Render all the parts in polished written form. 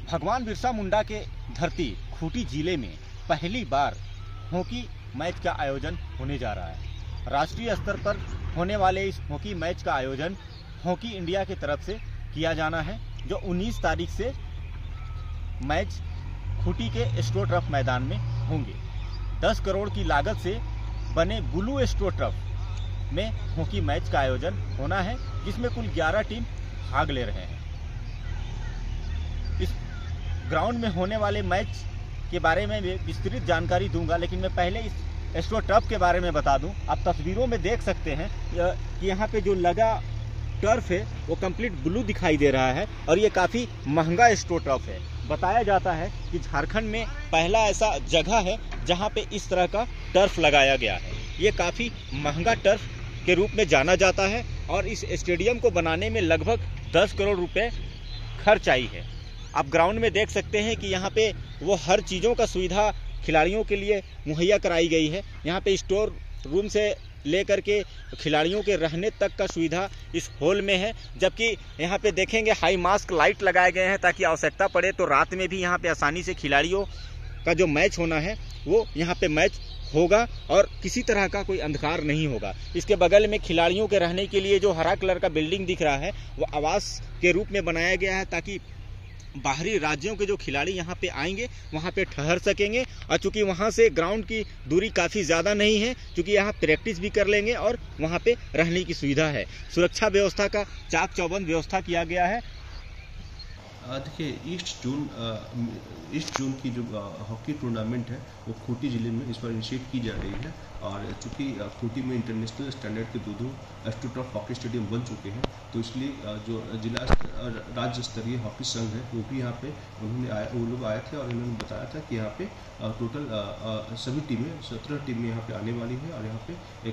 भगवान बिरसा मुंडा के धरती खूंटी जिले में पहली बार हॉकी मैच का आयोजन होने जा रहा है। राष्ट्रीय स्तर पर होने वाले इस हॉकी मैच का आयोजन हॉकी इंडिया की तरफ से किया जाना है, जो 19 तारीख से मैच खूंटी के एस्ट्रो टर्फ मैदान में होंगे। 10 करोड़ की लागत से बने ब्लू एस्ट्रो टर्फ में हॉकी मैच का आयोजन होना है, जिसमें कुल 11 टीम भाग ले रहे हैं। इस ग्राउंड में होने वाले मैच के बारे में विस्तृत जानकारी दूंगा, लेकिन मैं पहले इस एस्ट्रो टर्फ के बारे में बता दूं। आप तस्वीरों में देख सकते हैं कि यहाँ पे जो लगा टर्फ है वो कंप्लीट ब्लू दिखाई दे रहा है और ये काफ़ी महंगा एस्ट्रो टर्फ है। बताया जाता है कि झारखंड में पहला ऐसा जगह है जहाँ पे इस तरह का टर्फ लगाया गया है। ये काफ़ी महंगा टर्फ के रूप में जाना जाता है और इस स्टेडियम को बनाने में लगभग 10 करोड़ रुपए खर्च आई है। आप ग्राउंड में देख सकते हैं कि यहाँ पे वो हर चीज़ों का सुविधा खिलाड़ियों के लिए मुहैया कराई गई है। यहाँ पे स्टोर रूम से लेकर के खिलाड़ियों के रहने तक का सुविधा इस हॉल में है, जबकि यहाँ पे देखेंगे हाई मास्क लाइट लगाए गए हैं ताकि आवश्यकता पड़े तो रात में भी यहाँ पे आसानी से खिलाड़ियों का जो मैच होना है वो यहाँ पे मैच होगा और किसी तरह का कोई अंधकार नहीं होगा। इसके बगल में खिलाड़ियों के रहने के लिए जो हरा कलर का बिल्डिंग दिख रहा है वो आवास के रूप में बनाया गया है, ताकि बाहरी राज्यों के जो खिलाड़ी यहाँ पे आएंगे वहाँ पे ठहर सकेंगे। और चूंकि वहाँ से ग्राउंड की दूरी काफ़ी ज़्यादा नहीं है, चूंकि यहाँ प्रैक्टिस भी कर लेंगे और वहाँ पे रहने की सुविधा है। सुरक्षा व्यवस्था का चाक चौबंद व्यवस्था किया गया है। देखिए, ईस्ट जोन की जो हॉकी टूर्नामेंट है वो खूंटी ज़िले में इस बार इनिशिएट की जा रही है। और चूँकि खूंटी में इंटरनेशनल स्टैंडर्ड के दो एस्ट्रो टर्फ हॉकी स्टेडियम बन चुके हैं, तो इसलिए जो जिला राज्य स्तरीय हॉकी संघ है वो भी यहाँ पे वो लोग आए थे और इन्होंने बताया था कि यहाँ पे टोटल सभी टीमें 17 टीमें यहाँ पे आने वाली है और यहाँ पे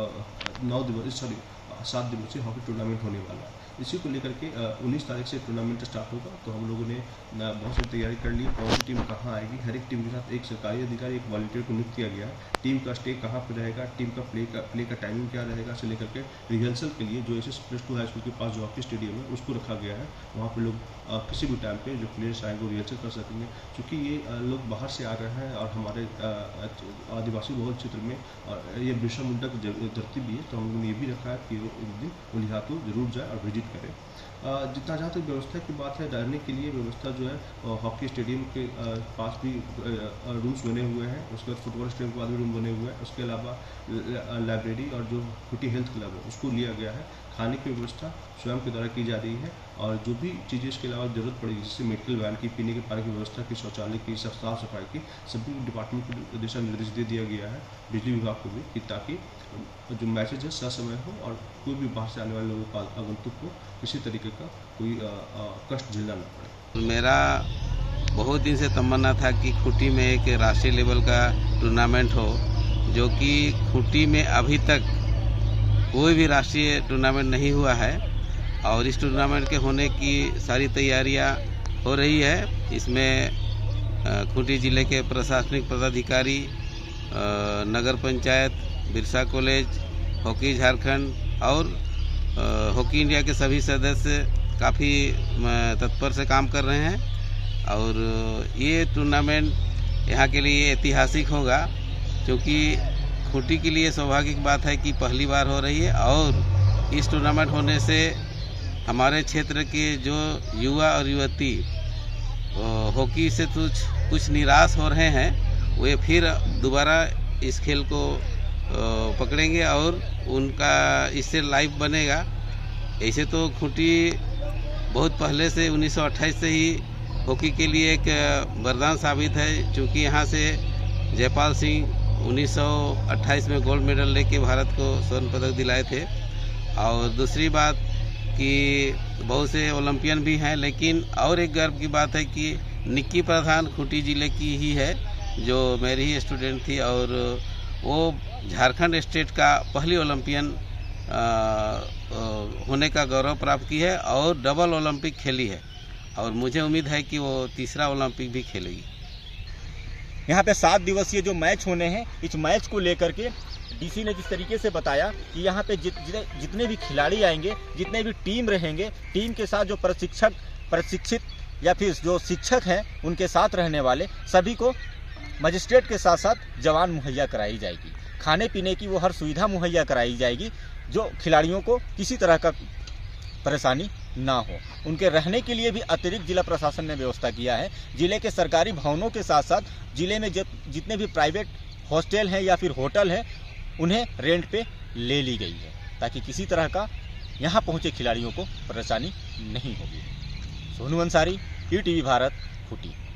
एक 7 दिवसीय हॉकी टूर्नामेंट होने वाला है। इसी को लेकर के 19 तारीख से टूर्नामेंट स्टार्ट होगा। तो हम लोगों ने बहुत सारी तैयारी कर ली। कौन सी टीम कहाँ आएगी, हर एक टीम के साथ एक सरकारी अधिकारी, एक वॉलंटियर को नियुक्त किया गया है। टीम का स्टे कहाँ पर रहेगा, टीम का प्ले का टाइमिंग क्या रहेगा से लेकर के रिहर्सल के लिए जो SS+2 हाई स्कूल के पास जो हॉकी स्टेडियम है उसको रखा गया है। वहाँ पर लोग किसी भी टाइम पे जो प्लेयर्स आएंगे वो रिहर्सल कर सकेंगे। क्योंकि ये लोग बाहर से आ रहे हैं और हमारे आदिवासी बहुल क्षेत्र में ये बिरसा मुंडा की धरती भी है, तो हम लोगों ने ये भी रखा है कि एक दिन उलिहातू जरूर जाए और विजिट करें। जितना जहाँ तक व्यवस्था की बात है, रहने के लिए व्यवस्था जो है हॉकी स्टेडियम के पास भी रूम्स बने हुए हैं। उसके बाद फुटबॉल स्टेडियम के बाद भी रूम बने हुए हैं। उसके अलावा लाइब्रेरी और जो खूंटी हेल्थ क्लब है उसको लिया गया है। खाने की व्यवस्था स्वयं के द्वारा की जा रही है और जो भी चीज़ें इसके अलावा ज़रूरत पड़ेगी, जैसे मेडिकल वैन की, पीने के पानी की व्यवस्था की, शौचालय की, साफ सफाई की, सभी डिपार्टमेंट को दिशा निर्देश दे दिया गया है, बिजली विभाग को भी, कि ताकि जो मैसेज है ससमय हो और कोई भी बाहर से आने वाले लोगों का आगंतुक को किसी तरीके का कोई कष्ट झेलना न पड़े। मेरा बहुत दिन से तमन्ना था कि खूंटी में एक राष्ट्रीय लेवल का टूर्नामेंट हो, जो कि खूंटी में अभी तक कोई भी राष्ट्रीय टूर्नामेंट नहीं हुआ है और इस टूर्नामेंट के होने की सारी तैयारियां हो रही है। इसमें खूंटी जिले के प्रशासनिक पदाधिकारी, नगर पंचायत, बिरसा कॉलेज, हॉकी झारखंड और हॉकी इंडिया के सभी सदस्य काफ़ी तत्पर से काम कर रहे हैं और ये टूर्नामेंट यहाँ के लिए ऐतिहासिक होगा, क्योंकि खूंटी के लिए सौभाग्य की बात है कि पहली बार हो रही है और इस टूर्नामेंट होने से हमारे क्षेत्र के जो युवा और युवती हॉकी से कुछ निराश हो रहे हैं, वे फिर दोबारा इस खेल को पकड़ेंगे और उनका इससे लाइफ बनेगा। ऐसे तो खूंटी बहुत पहले से 1928 से ही हॉकी के लिए एक वरदान साबित है, क्योंकि यहाँ से जयपाल सिंह 1928 में गोल्ड मेडल लेके भारत को स्वर्ण पदक दिलाए थे। और दूसरी बात कि बहुत से ओलंपियन भी हैं, लेकिन और एक गर्व की बात है कि निक्की प्रधान खूंटी जिले की ही है, जो मेरी ही स्टूडेंट थी और वो झारखंड स्टेट का पहली ओलंपियन होने का गौरव प्राप्त की है और डबल ओलंपिक खेली है और मुझे उम्मीद है कि वो तीसरा ओलंपिक भी खेलेगी। यहाँ पे 7 दिवसीय जो मैच होने हैं, इस मैच को लेकर के डीसी ने जिस तरीके से बताया कि यहाँ पे जितने भी खिलाड़ी आएंगे, जितने भी टीम रहेंगे, टीम के साथ जो प्रशिक्षित या फिर जो शिक्षक हैं उनके साथ रहने वाले सभी को मजिस्ट्रेट के साथ साथ जवान मुहैया कराई जाएगी। खाने पीने की वो हर सुविधा मुहैया कराई जाएगी जो खिलाड़ियों को किसी तरह का परेशानी ना हो। उनके रहने के लिए भी अतिरिक्त जिला प्रशासन ने व्यवस्था किया है। जिले के सरकारी भवनों के साथ साथ जिले में जितने भी प्राइवेट हॉस्टल हैं या फिर होटल हैं उन्हें रेंट पे ले ली गई है ताकि किसी तरह का यहाँ पहुँचे खिलाड़ियों को परेशानी नहीं होगी। सोनू अंसारी, ईटीवी भारत, खूंटी।